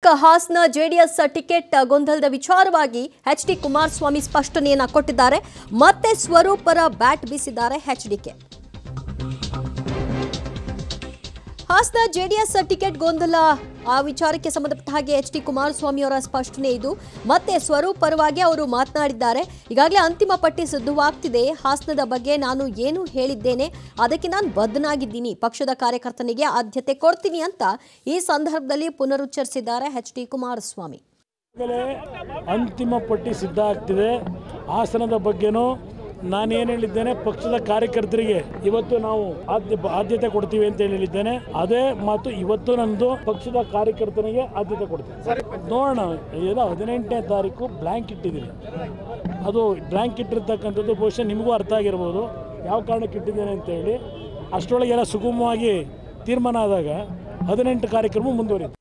Hassan JDS ticket ಗೊಂದಲದ ವಿಚಾರವಾಗಿ H D Kumaraswamy ಸ್ಪಷ್ಟನೆಯನ್ನ ಕೊಟ್ಟಿದ್ದಾರೆ. ಮತ್ತೆ ಸ್ವರೂಪರ ಬ್ಯಾಟ್ ಬೀಸಿದ್ದಾರೆ ಎಚ್ಡಿಕೆ. ಹಾಸನ ಜೆಡಿಎಸ್ ಟಿಕೆಟ್ ಗೊಂದಲ ಆ ವಿಚಾರಕ್ಕೆ ಸಂಬಂಧಪಟ್ಟ ಹಾಗೆ ಎಚ್ ಡಿ ಕುಮಾರಸ್ವಾಮಿ ಅವರ ಸ್ಪಷ್ಟನೆ ಇದು. ಮತ್ತೆ ಸ್ವರೂಪ್ ಪರವಾಗಿ ಅವರು ಮಾತನಾಡಿದ್ದಾರೆ. ಈಗಾಗಲೇ ಅಂತಿಮ ಪಟ್ಟಿ ಸಿದ್ಧವಾಗ್ತಿದೆ. ಹಾಸನದ ಬಗ್ಗೆ ನಾನು ಏನು ಹೇಳಿದ್ದೇನೆ ಅದಕ್ಕೆ ನಾನು ಬದ್ಧನಾಗಿದ್ದೀನಿ. ಪಕ್ಷದ ಕಾರ್ಯಕರ್ತನಿಗೆ ಆದ್ಯತೆ ಕೊಡ್ತೀನಿ ಅಂತ ಈ ಸಂದರ್ಭದಲ್ಲಿ ಪುನರುಚ್ಚರಿಸಿದ್ದಾರೆ ಎಚ್ ಡಿ ಕುಮಾರಸ್ವಾಮಿ. ಅಂತಿಮ ಪಟ್ಟಿ ಸಿದ್ಧ ಆಗ್ತಿದೆ. ಹಾಸನದ ಬಗ್ಗೆನೂ ನಾನೇನು ಹೇಳಿದ್ದೇನೆ, ಪಕ್ಷದ ಕಾರ್ಯಕರ್ತರಿಗೆ ಇವತ್ತು ನಾವು ಆದ್ಯತೆ ಕೊಡ್ತೀವಿ ಅಂತ ಹೇಳಿದ್ದೇನೆ. ಅದೇ ಮಾತು ಇವತ್ತು ನಂದು ಪಕ್ಷದ ಕಾರ್ಯಕರ್ತನಿಗೆ ಆದ್ಯತೆ ಕೊಡ್ತೀನಿ. ನೋಡೋಣ, ಏನೋ 18ನೇ ತಾರೀಕು ಬ್ಲ್ಯಾಂಕ್ ಇಟ್ಟಿದ್ದೀನಿ. ಅದು ಬ್ಲ್ಯಾಂಕ್ ಇಟ್ಟಿರ್ತಕ್ಕಂಥದ್ದು ಬಹುಶಃ ನಿಮಗೂ ಅರ್ಥ ಆಗಿರ್ಬೋದು ಯಾವ ಕಾರಣಕ್ಕೆ ಇಟ್ಟಿದ್ದೇನೆ ಅಂತ ಹೇಳಿ. ಅಷ್ಟರೊಳಗೆ ಎಲ್ಲ ಸುಗಮವಾಗಿ ತೀರ್ಮಾನ ಆದಾಗ 18 ಕಾರ್ಯಕ್ರಮ ಮುಂದುವರಿಯುತ್ತೆ.